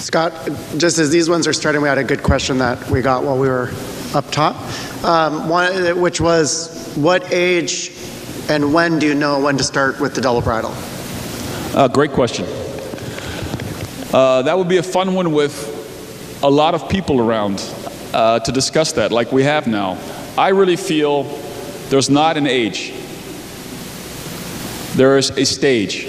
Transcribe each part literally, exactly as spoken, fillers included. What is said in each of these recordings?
Scott, just as these ones are starting, we had a good question that we got while we were up top, um, one, which was, what age and when do you know when to start with the double bridle? Uh, great question. Uh, that would be a fun one with a lot of people around uh, to discuss that, like we have now. I really feel there's not an age. There is a stage.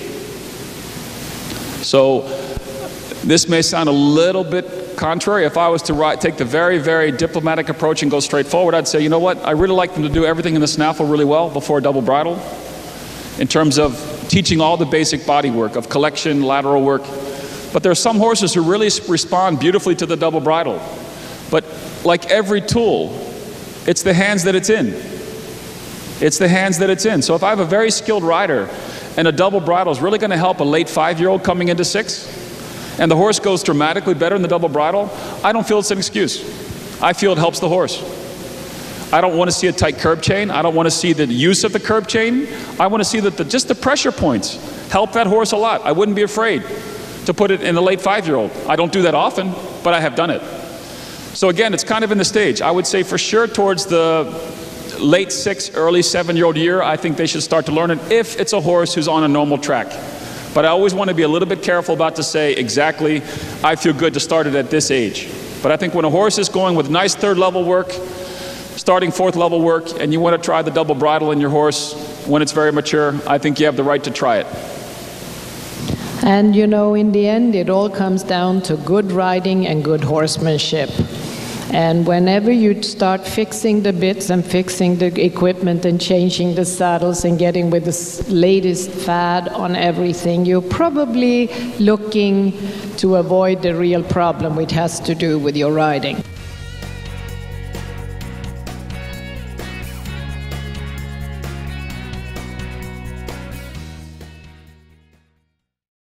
So this may sound a little bit contrary. If I was to write, take the very, very diplomatic approach and go straight forward, I'd say, you know what, I really like them to do everything in the snaffle really well before double bridle, in terms of teaching all the basic body work of collection, lateral work. But there are some horses who really respond beautifully to the double bridle. But like every tool, it's the hands that it's in. It's the hands that it's in. So if I have a very skilled rider and a double bridle is really going to help a late five-year-old coming into six, and the horse goes dramatically better in the double bridle, I don't feel it's an excuse. I feel it helps the horse. I don't want to see a tight curb chain. I don't want to see the use of the curb chain. I want to see that the, just the pressure points help that horse a lot. I wouldn't be afraid to put it in the late five-year-old. I don't do that often, but I have done it. So again, it's kind of in the stage. I would say for sure towards the late six, early seven-year-old year, I think they should start to learn it if it's a horse who's on a normal track. But I always want to be a little bit careful about to say exactly, I feel good to start it at this age. But I think when a horse is going with nice third level work, starting fourth level work, and you want to try the double bridle in your horse when it's very mature, I think you have the right to try it. And you know, in the end, it all comes down to good riding and good horsemanship. And whenever you start fixing the bits and fixing the equipment and changing the saddles and getting with the latest fad on everything, you're probably looking to avoid the real problem, which has to do with your riding.